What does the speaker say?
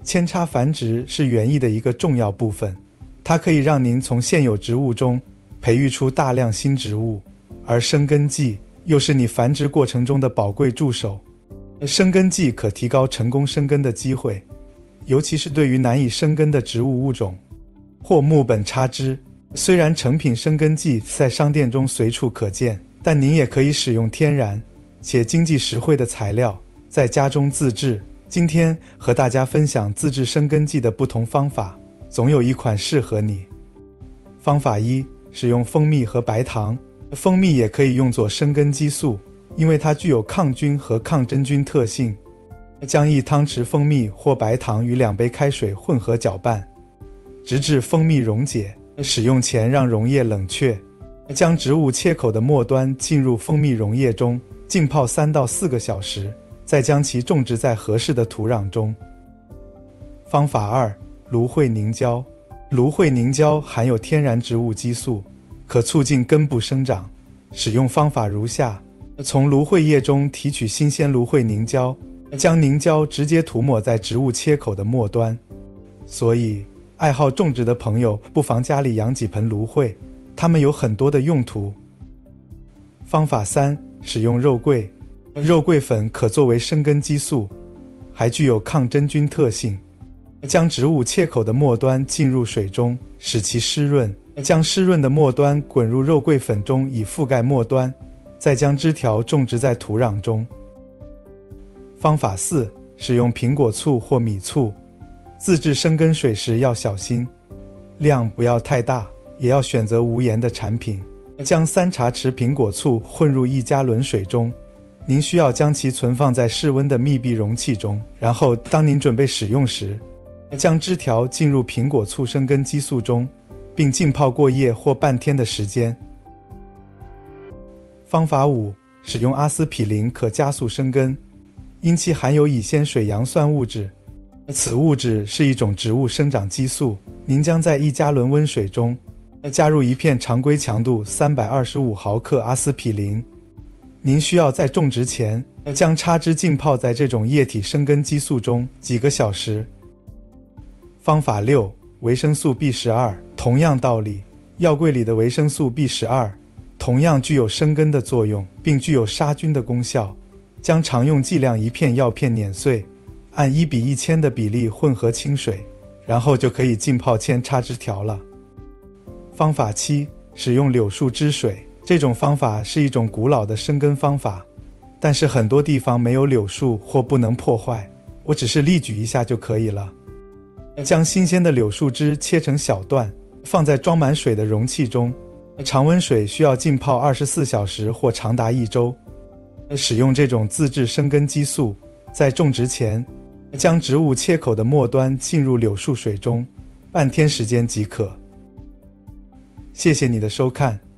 扦插繁殖是园艺的一个重要部分，它可以让您从现有植物中培育出大量新植物，而生根剂又是你繁殖过程中的宝贵助手。生根剂可提高成功生根的机会，尤其是对于难以生根的植物物种或木本插枝。虽然成品生根剂在商店中随处可见，但您也可以使用天然且经济实惠的材料，在家中自制。今天和大家分享自制生根剂的不同方法，总有一款适合你。方法一，使用蜂蜜和白糖。蜂蜜也可以用作生根激素，因为它具有抗菌和抗真菌特性。将1汤匙蜂蜜或白糖与2杯开水混合搅拌，直至蜂蜜溶解。使用前让溶液冷却，将植物切口的末端浸入蜂蜜溶液中，浸泡3到4个小时，再将其种植在合适的土壤中。方法2，芦荟凝胶。芦荟凝胶含有天然植物激素，可促进根部生长。使用方法如下：从芦荟叶中提取新鲜芦荟凝胶，将凝胶直接涂抹在植物切口的末端。所以爱好种植的朋友不妨家里养几盆芦荟，它们有很多的用途。方法3，使用肉桂。肉桂粉可作为生根激素，还具有抗真菌特性。将植物切口的末端浸入水中，使其湿润，将湿润的末端滚入肉桂粉中以覆盖末端，再将枝条种植在土壤中。方法4，使用苹果醋或米醋。自制生根水时要小心，量不要太大，也要选择无盐的产品。将3茶匙苹果醋混入1加仑水中，您需要将其存放在室温的密闭容器中，然后当您准备使用时，将枝条浸入苹果醋生根激素中，并浸泡过夜或半天的时间。方法5，使用阿司匹林可加速生根，因其含有乙酰水杨酸物质。此物质是一种植物生长激素。您将在1加仑温水中加入1片常规强度325毫克阿司匹林。您需要在种植前将插枝浸泡在这种液体生根激素中几个小时。方法6，维生素 B12。同样道理，药柜里的维生素 B12 同样具有生根的作用，并具有杀菌的功效。将常用剂量1片药片碾碎，按1:1000的比例混合清水，然后就可以浸泡扦插枝条了。方法7，使用柳树汁水。这种方法是一种古老的生根方法，但是很多地方没有柳树或不能破坏，我只是例举一下就可以了。将新鲜的柳树枝切成小段，放在装满水的容器中，常温水需要浸泡24小时或长达1周。使用这种自制生根激素，在种植前将植物切口的末端浸入柳树水中，半天时间即可。谢谢你的收看。